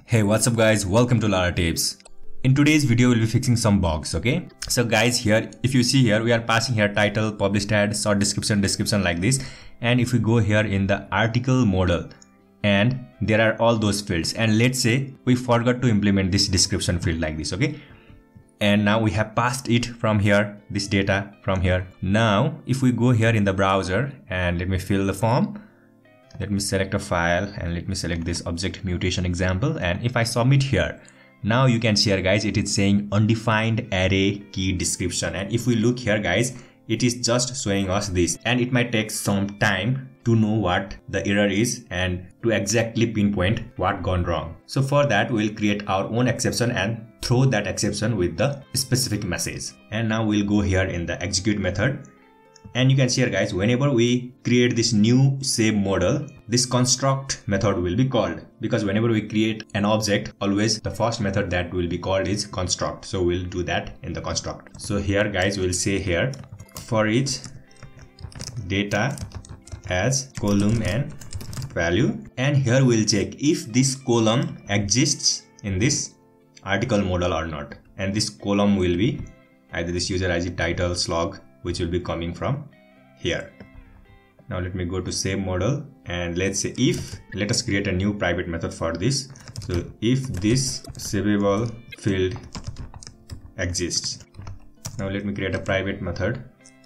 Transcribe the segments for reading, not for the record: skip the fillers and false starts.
Hey, what's up guys, welcome to Laratips. In today's video we'll be fixing some bugs, okay? So guys, here if you see here we are passing here title, published ad, short description like this. And if we go here in the article model, and there are all those fields, and let's say we forgot to implement this description field like this, okay? And now we have passed it from here, this data from here. Now if we go here in the browser and let me fill the form, let me select a file and let me select this object mutation example, and if I submit here, now you can see here guys, it is saying undefined array key description. And if we look here guys, it is just showing us this, and it might take some time to know what the error is and to exactly pinpoint what gone wrong. So for that we'll create our own exception and throw that exception with the specific message. And now we'll go here in the execute method. And you can see here guys, whenever we create this new save model, this construct method will be called, because whenever we create an object, always the first method that will be called is construct. So we'll do that in the construct. So here guys, we'll say here for each data as column and value, and here we'll check if this column exists in this article model or not. And this column will be either this user ID, title, slug, which will be coming from here. Now let me go to save model, and let's say let us create a new private method for this. So if this savable field exists, now let me create a private method,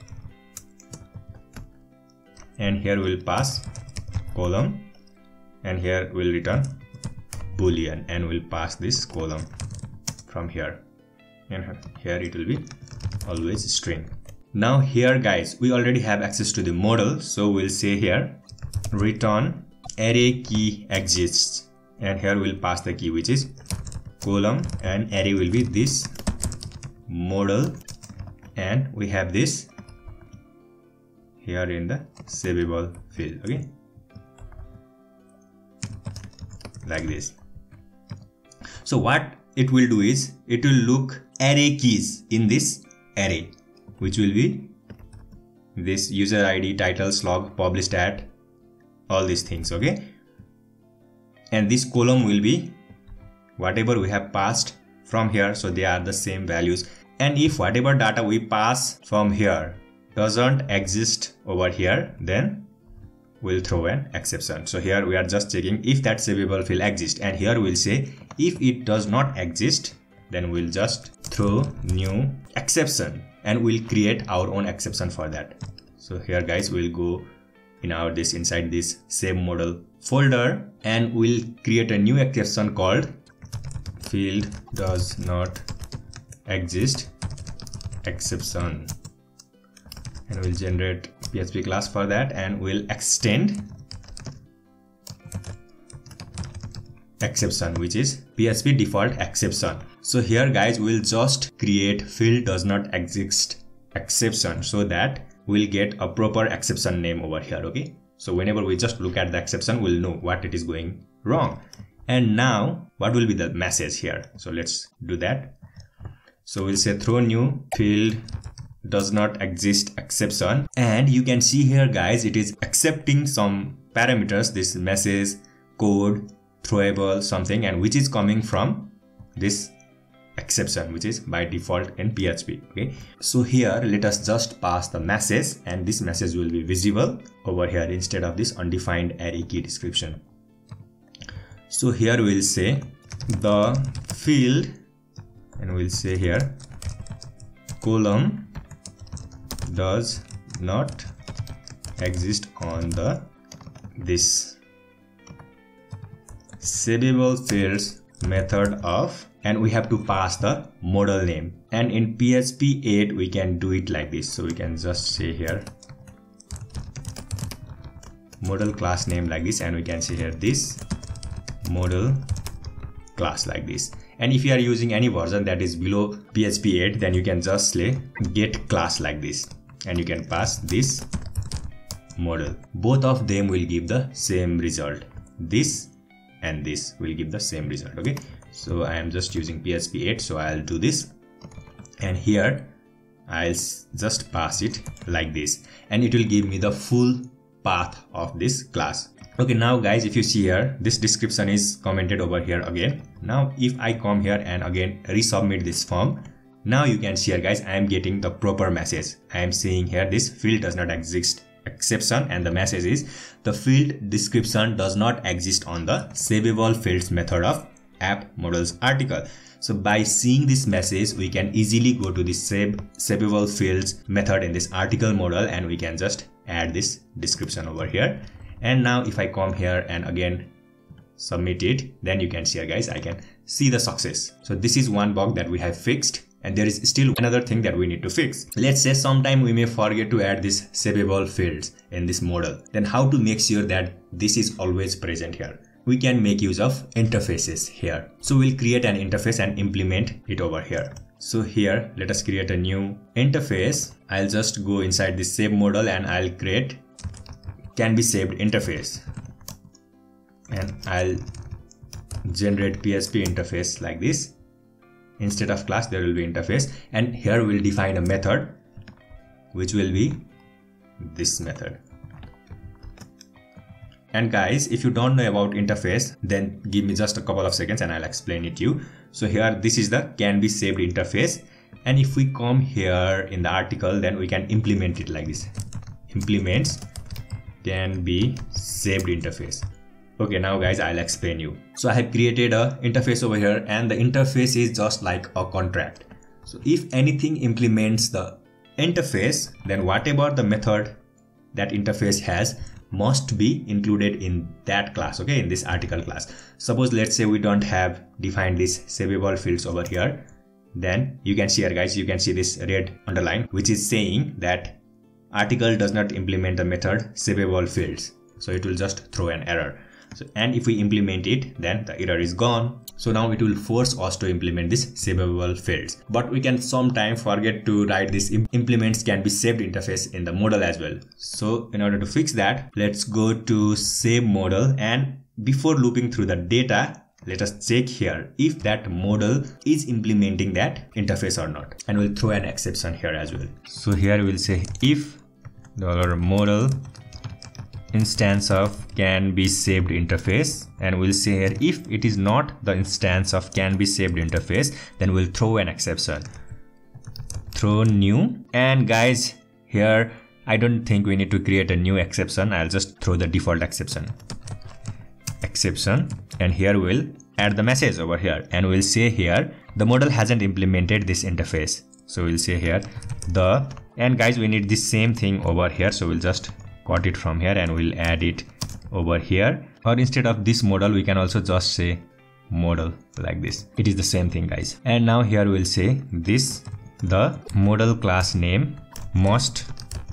and here we'll pass column, and here we'll return boolean, and we'll pass this column from here, and here it will be always string. Now here guys, we already have access to the model, so we'll say here return array key exists, and here we'll pass the key which is column, and array will be this model, and we have this here in the savable field, okay, like this. So what it will do is it will look array keys in this array, which will be this user ID, title, slug, published at, all these things, okay? And this column will be whatever we have passed from here, so they are the same values. And if whatever data we pass from here doesn't exist over here, then we'll throw an exception. So here we are just checking if that savable field exists, and here we'll say if it does not exist, then we'll just throw new exception, and we'll create our own exception for that. So here guys, we'll go in inside this save model folder, and we'll create a new exception called field does not exist exception, and we'll generate PHP class for that, and we'll extend exception, which is PHP default exception. So here guys, we'll just create field does not exist exception, so that we'll get a proper exception name over here, okay? So whenever we just look at the exception, we'll know what it is going wrong. And now what will be the message here? So let's do that. So we'll say throw new field does not exist exception, and you can see here guys, it is accepting some parameters, this message, code, throwable, something, and which is coming from this exception, which is by default in PHP, okay? So here let us just pass the message, and this message will be visible over here instead of this undefined array key description. So here we'll say the field, and we'll say here column does not exist on this savable fields method of, and we have to pass the model name. And in PHP 8 we can do it like this, so we can just say here model class name like this, and we can say here this model class like this. And if you are using any version that is below PHP 8, then you can just say get class like this, and you can pass this model. Both of them will give the same result. This and this will give the same result, okay? So I am just using PHP 8, so I'll do this, and here I'll just pass it like this, and it will give me the full path of this class. Okay, now guys, if you see here, this description is commented over here again. Now if I come here and again resubmit this form, now you can see here guys, I am getting the proper message. I am seeing here this field does not exist exception, and the message is the field description does not exist on the savable fields method of app models article. So by seeing this message, we can easily go to the savable fields method in this article model, and we can just add this description over here. And now if I come here and again submit it, then you can see here guys, I can see the success. So this is one bug that we have fixed, and there is still another thing that we need to fix. Let's say sometime we may forget to add this savable fields in this model. Then how to make sure that this is always present here? We can make use of interfaces here. So we'll create an interface and implement it over here. So here, let us create a new interface. I'll just go inside this save model and I'll create can be saved interface. And I'll generate PHP interface like this. Instead of class, there will be interface, and here we'll define a method which will be this method. And guys, if you don't know about interface, then give me just a couple of seconds and I'll explain it to you. So here, this is the can be saved interface, and if we come here in the article, then we can implement it like this. Implements can be saved interface. Okay, now guys, I'll explain you. So I have created a interface over here, and the interface is just like a contract. So if anything implements the interface, then whatever the method that interface has must be included in that class, okay, in this article class. Suppose let's say we don't have defined this savable fields over here, then you can see here guys, you can see this red underline which is saying that article does not implement the method savable fields. So it will just throw an error. So, and if we implement it, then the error is gone. So now it will force us to implement this savable fields. But we can sometime forget to write this implements can be saved interface in the model as well. So in order to fix that, let's go to save model, and before looping through the data, let us check here if that model is implementing that interface or not. And we'll throw an exception here as well. So here we'll say if $model instance of can be saved interface, and we'll say here if it is not the instance of can be saved interface, then we'll throw an exception, throw new. And guys, here I don't think we need to create a new exception. I'll just throw the default exception, and here we'll add the message over here, and we'll say here the model hasn't implemented this interface. So we'll say here and guys, we need the same thing over here, so we'll just got it from here and we'll add it over here. Or instead of this model, we can also just say model like this. It is the same thing guys. And now here we'll say this, the model class name must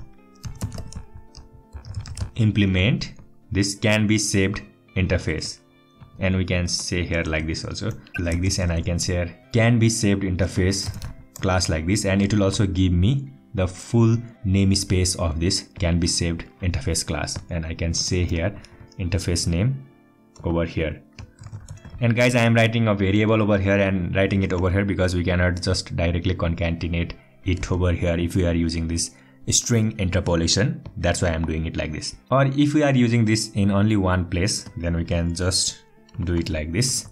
implement this can be saved interface. And we can say here like this also, like this, and I can say here can be saved interface class like this, and it will also give me the full namespace of this can be saved interface class. And I can say here interface name over here. And guys, I am writing a variable over here and writing it over here because we cannot just directly concatenate it over here if we are using this string interpolation. That's why I'm doing it like this. Or if we are using this in only one place, then we can just do it like this,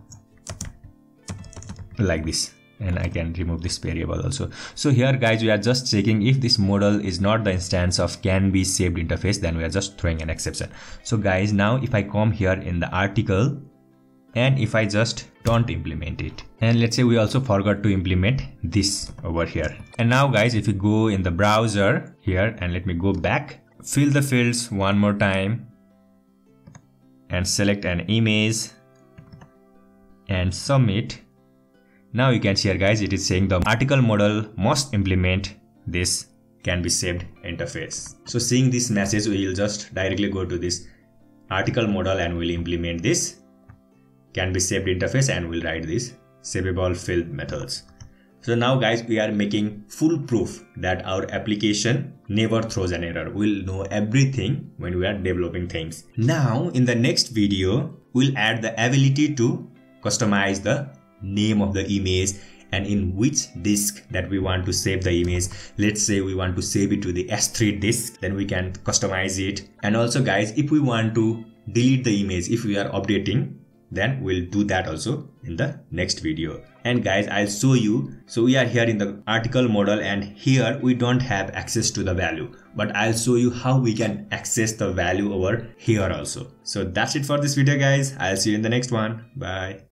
and I can remove this variable also. So here guys, we are just checking if this model is not the instance of can be saved interface, then we are just throwing an exception. So guys, now if I come here in the article and if I just don't implement it, and let's say we also forgot to implement this over here. And now guys, if you go in the browser here, and let me go back, fill the fields one more time and select an image and submit. Now you can see here guys, it is saying the article model must implement this can be saved interface. So seeing this message, we will just directly go to this article model and we'll implement this can be saved interface, and we'll write this savable field methods. So now guys, we are making full proof that our application never throws an error. We'll know everything when we are developing things. Now in the next video, we'll add the ability to customize the name of the image and in which disk that we want to save the image. Let's say we want to save it to the S3 disk, then we can customize it. And also guys, if we want to delete the image if we are updating, then we'll do that also in the next video. And guys, I'll show you. So we are here in the article model, and here we don't have access to the value, but I'll show you how we can access the value over here also. So that's it for this video, guys. I'll see you in the next one. Bye.